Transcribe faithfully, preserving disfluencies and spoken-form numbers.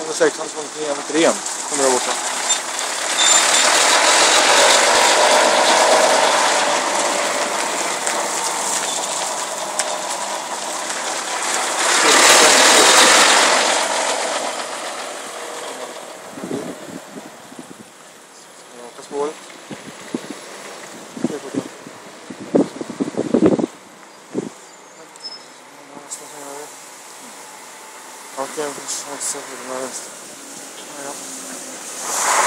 etthundrasex, han som var mot ren. Kommer där borta. Raka spåret. Okej, jag får se hur den här vänster. Ja.